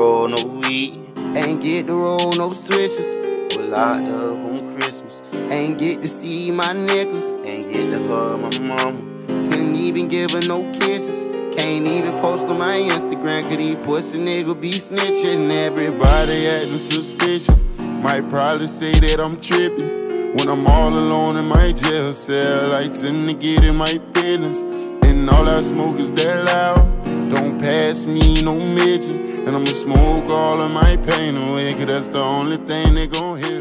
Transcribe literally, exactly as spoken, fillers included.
roll no weed. Ain't get to roll no switches. Was locked up on Christmas. Ain't get to see my niggas. Ain't get to hug my mama. Couldn't even give her no kisses. Can't even post on my Instagram, cause these pussy niggas be snitching. Everybody acting suspicious. Might probably say that I'm tripping when I'm all alone in my jail cell. I tend to get in my feelings, and all I smoke is that loud. Don't pass me no midget, and I'ma smoke all of my pain away, cause that's the only thing they gon' hear.